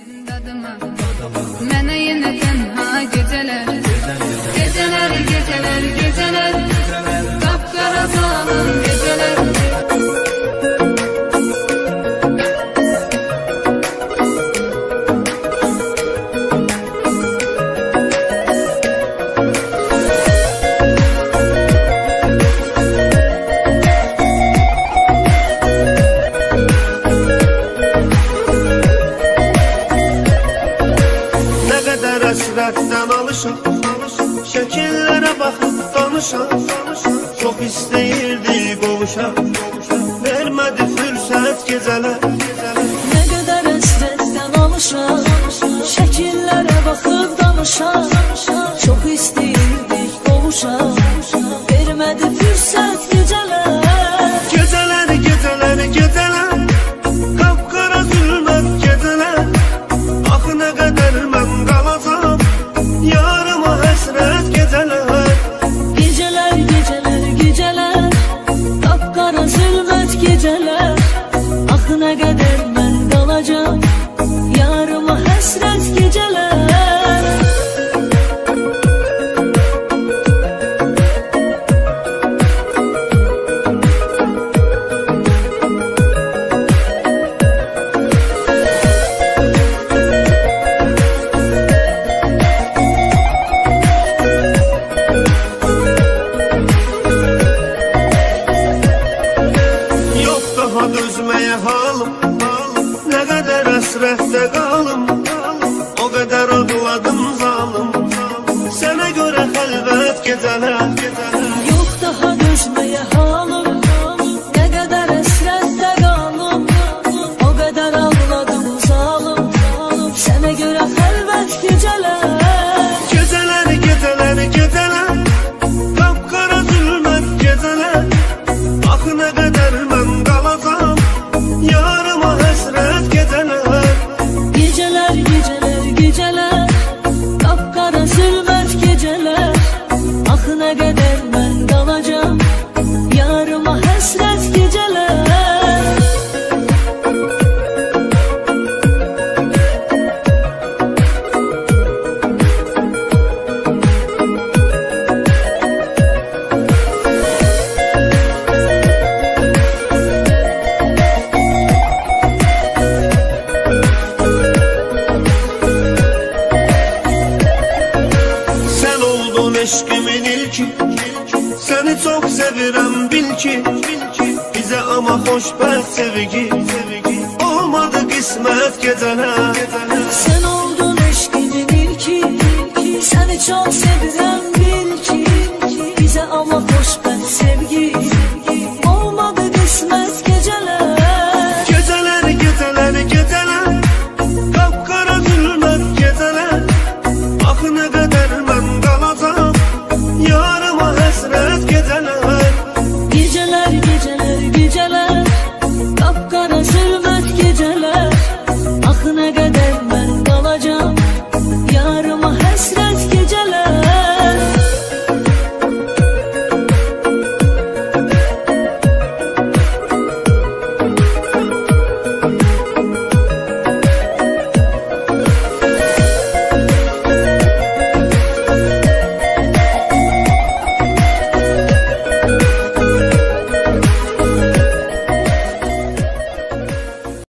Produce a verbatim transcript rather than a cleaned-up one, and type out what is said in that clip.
dadıma, mənə yenə tənha gecələr, gecələr, gecələr, gecələr, qapqara zalım gecələr. Həsrətdən alışaq, şəkillərə baxıb danışaq, çox istəyirdi qovuşaq, vermədi fürsət gecələr. Nə qədər həsrətdən alışaq, şəkillərə baxıb danışaq, çox istəyirdik qovuşaq, vermədi fürsət gecələr. Gecələr, gecələr, gecələr, qapqara zülmət gecələr, axı nə qədər mən qalacam, yarıma həsrət gecələr. Gecələr, gecələr, gecələr, qapqara zülmət gecələr, axı nə qədər mən qalacam, yarıma həsrət gecələr. Dözməyə halım, nə qədər həsrətdə qalım, o qədər ağladım zalım, sənə görə xəlvət gecələr. Yox daha dözməyə halım, nə qədər həsrətdə qalım, o qədər ağladım zalım, sənə görə xəlvət gecələr. Gecələr, gecələr, gecələr, qapqara zülmət gecələr, axı nə qədər mən qalacam, yarıma həsrət gecələr. Gecələr, gecələr, gecələr, qapqara zülmət gecələr, axı nə qədər mən qalacam, yarıma həsrət gecələr. Eşqimin ilki, səni çox sevirəm bil ki, bizə amma xoşbəxt sevgi, olmadı qismət gecələr. Sən oldun eşqimin ilki, səni çox sevirəm